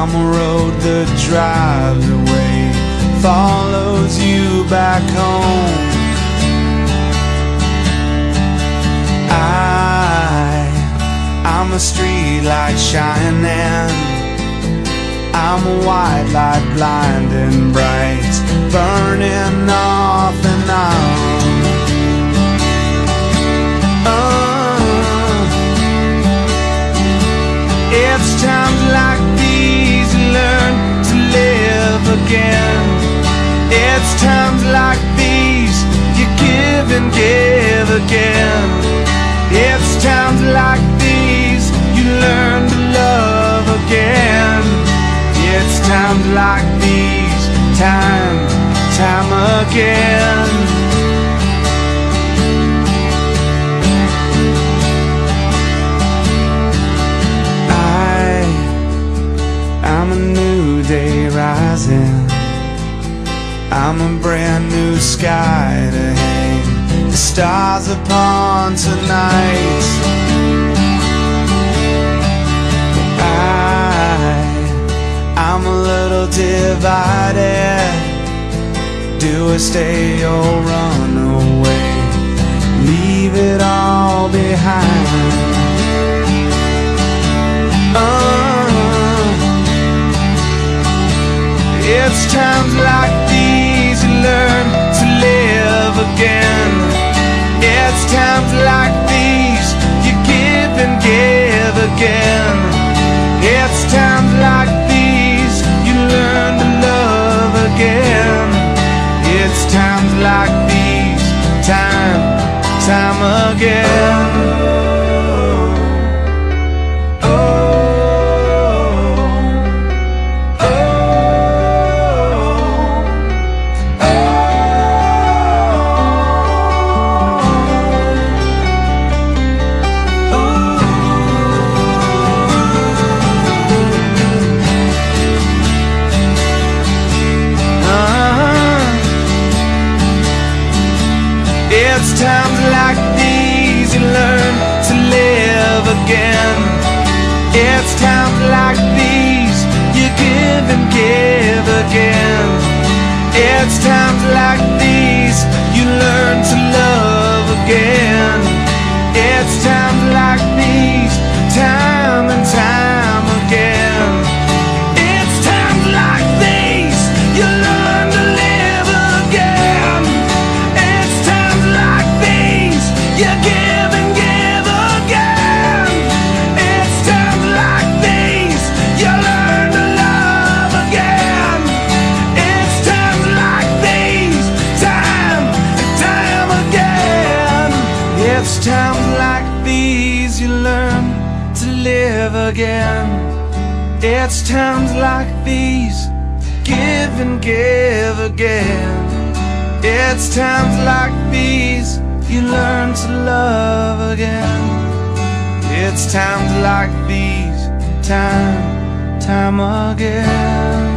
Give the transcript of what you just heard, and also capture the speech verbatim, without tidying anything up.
I'm a road that drives away, follows you back home. I, I'm a street light shining, I'm a white light blinding bright, burning off and on. uh, It's times like these you learn to live again. It's times like these you give and give again. It's times like these you learn to love again. It's times like these, time, time again. I, I'm a new day rising, I'm a brand new sky to hang the stars upon tonight. I'm a little divided. Do I stay or run away? Leave it all behind. uh, It's times like these you learn to live again. It's times like these you give and give again. It's times like these you learn to love again. It's times like these, time, time again. Oh, oh, oh, It's times like these you learn to live again. It's times like these you give and give again. It's times like these you learn to love again. It's times like these, time and time again. It's times like these you learn to live again. It's times like these you give and give again. It's times like these you learn to love again. It's times like these, time and time again. It's times like these you learn to live again. It's times like these, give and give again. It's times like these you learn to love again. It's times like these, time, time again.